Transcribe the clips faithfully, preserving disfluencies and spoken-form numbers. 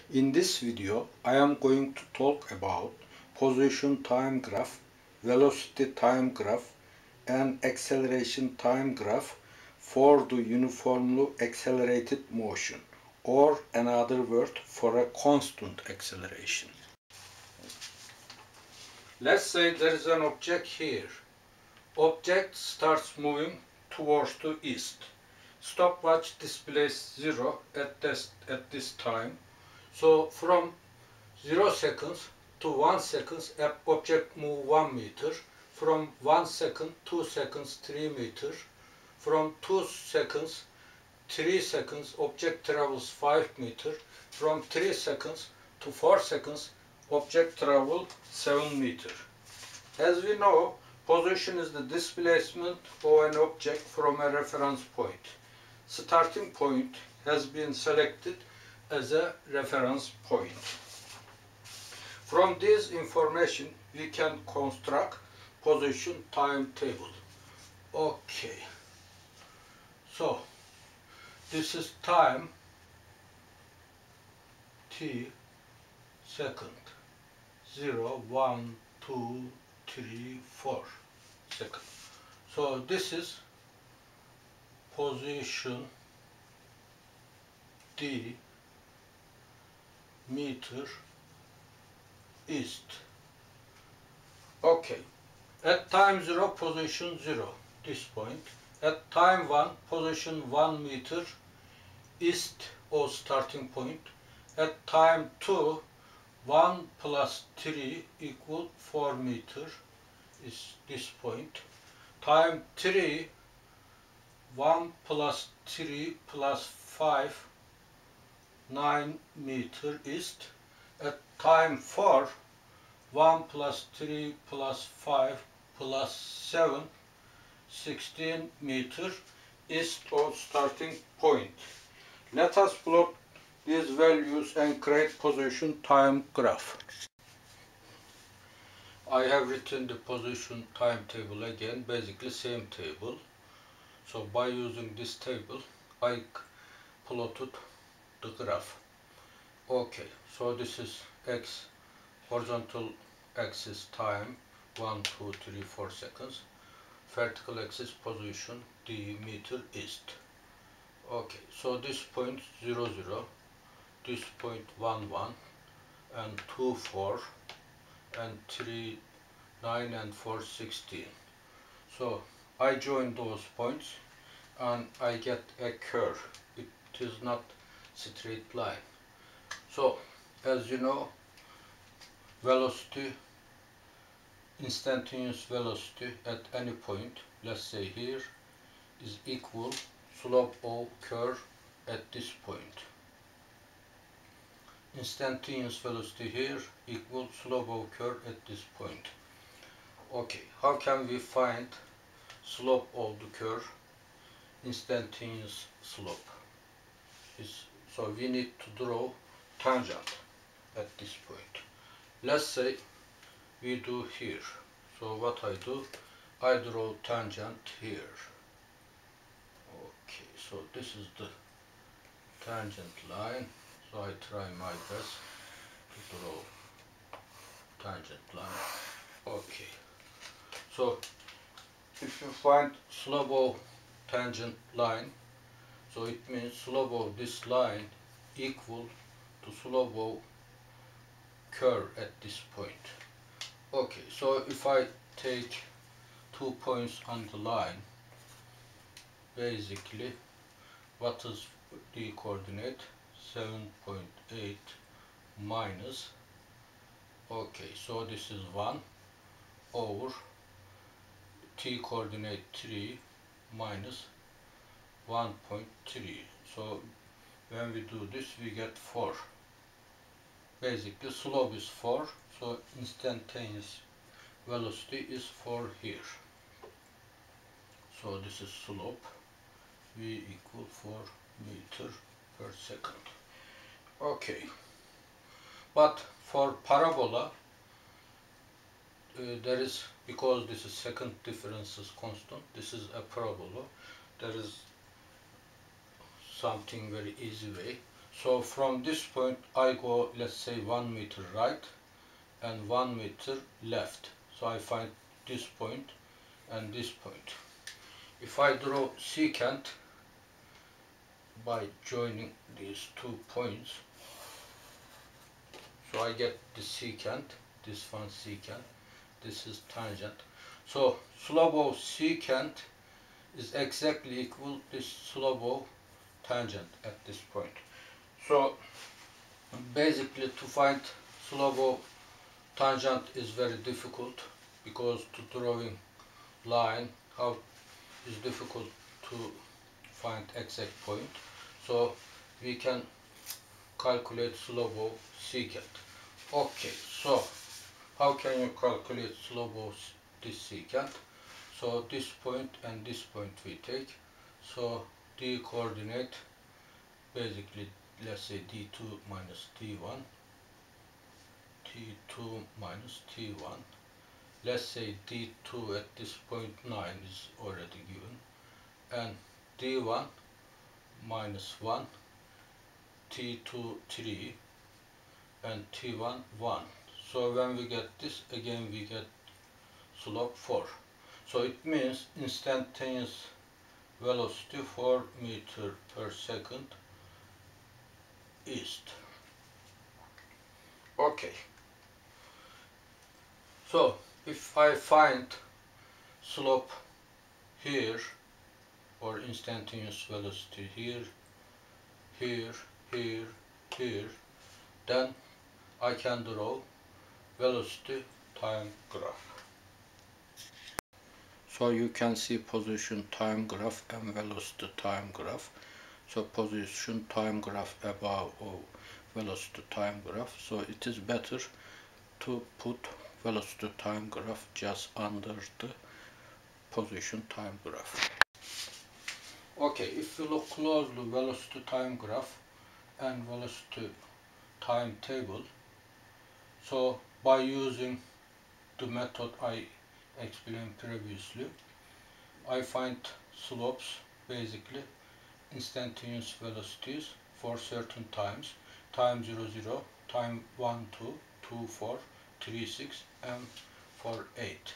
In this video, I am going to talk about position time graph, velocity time graph, and acceleration time graph for the uniformly accelerated motion, or another word for a constant acceleration. Let's say there is an object here. Object starts moving towards the east. Stopwatch displays zero at this, at this time. So from zero seconds to one seconds, object move one meter. From one second, two seconds, three meter. From two seconds, three seconds, object travels five meter. From three seconds to four seconds, object travels seven meter. As we know, position is the displacement of an object from a reference point. Starting point has been selected as a reference point. From this information, we can construct position timetable. Okay. So, this is time t second. zero, one, two, three, four second. So this is position d meter east. Okay. At time zero, position zero, this point. At time one, position one meter east of starting point. At time two, one plus three equal four meter is this point. Time three, one plus three plus five, nine meter east. At time four, one plus three plus five plus seven, sixteen meter east of starting point. Let us plot these values and create position time graph. I have written the position timetable again, basically same table. So by using this table, I plotted the graph. Okay, so this is x horizontal axis time, one, two, three, four seconds. Vertical axis position, d meter east. Okay, so this point zero, zero, this point one, one, and two, four, and three, nine, and four, sixteen. So I join those points and I get a curve. It is not straight line. So as you know, velocity, instantaneous velocity at any point, let's say here, is equal slope of curve at this point. Instantaneous velocity here equals slope of curve at this point. Okay, how can we find slope of the curve? Instantaneous slope is, so we need to draw tangent at this point. Let's say we do here. So what I do, I draw tangent here. Okay, so this is the tangent line. So I try my best to draw tangent line. Okay. So if you find slope of tangent line, so it means slope of this line equal to slope of curve at this point. Okay, so if I take two points on the line, basically what is the coordinate? seven point eight minus, okay, so this is one over t coordinate three minus one point three. So when we do this, we get four. Basically slope is four, so instantaneous velocity is four here. So this is slope, v equal four meter per second. Okay, but for parabola, uh, there is, because this is second difference is constant, this is a parabola, there is something very easy way. So from this point I go, let's say, one meter right and one meter left. So I find this point and this point. If I draw secant by joining these two points, so I get the secant, this one secant, this is tangent. So slope of secant is exactly equal to this slope of tangent at this point. So basically to find slope of tangent is very difficult, because to drawing line how is difficult to find exact point. So we can calculate slope of secant. Okay, so how can you calculate slope of this secant? So this point and this point we take. So d coordinate, basically let's say d two minus d one, d two minus d one. Let's say d two at this point nine is already given, and d one minus one, t two three, and t one one. So when we get this, again we get slope four. So it means instantaneous velocity four meter per second east. Okay. So if I find slope here, or instantaneous velocity here, here, here, here, then I can draw velocity time graph. So you can see position time graph and velocity time graph. So position time graph above or velocity time graph. So it is better to put velocity time graph just under the position time graph. Okay, if you look closely, velocity time graph and velocity time table. So by using the method I explained previously, I find slopes, basically instantaneous velocities for certain times, time zero zero, time one two, two four, three six, and four eight.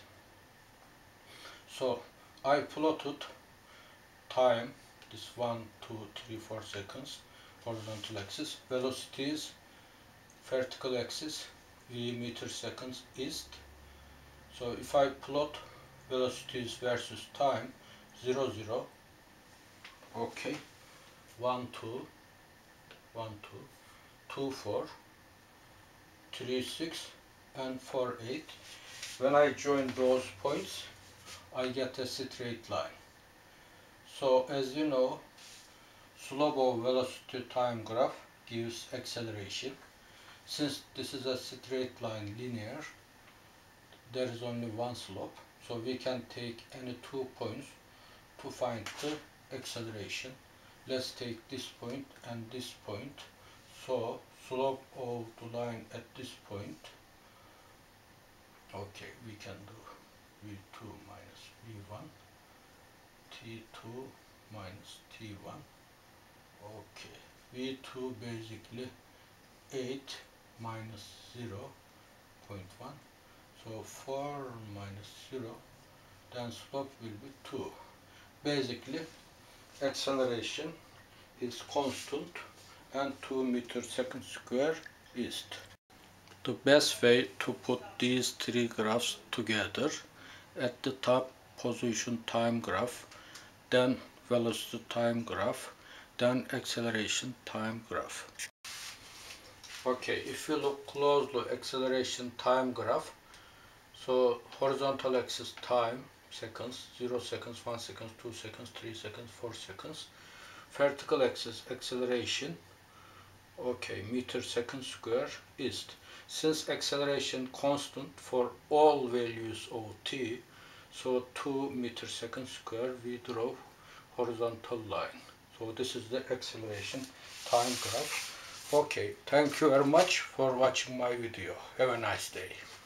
So I plotted time, this one, two, three, four seconds, horizontal axis, velocities, vertical axis, v meter seconds east. So if I plot velocities versus time, zero zero, okay, one two, one two, two four, three six, and four eight. When I join those points, I get a straight line. So as you know, slope of velocity time graph gives acceleration. Since this is a straight line, linear, there is only one slope. So we can take any two points to find the acceleration. Let's take this point and this point. So slope of the line at this point, okay, we can do v two minus v one, t two minus t one. Okay, v two basically eight minus zero point one. So four minus zero, then slope will be two. Basically, acceleration is constant and two meter second square east. The best way to put these three graphs together: at the top position time graph, then velocity time graph, then acceleration time graph. Okay, if you look closely, acceleration time graph, so horizontal axis time, seconds, zero seconds, one second, two seconds, three seconds, four seconds. Vertical axis acceleration, okay, meter second square east. Since acceleration constant for all values of t, so two meter second square, we draw horizontal line. So this is the acceleration time graph. Okay, thank you very much for watching my video. Have a nice day.